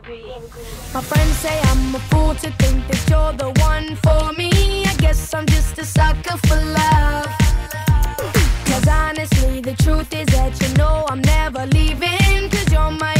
My friends say I'm a fool to think that you're the one for me. I guess I'm just a sucker for love. Cause honestly, the truth is that you know I'm never leaving. Cause you're my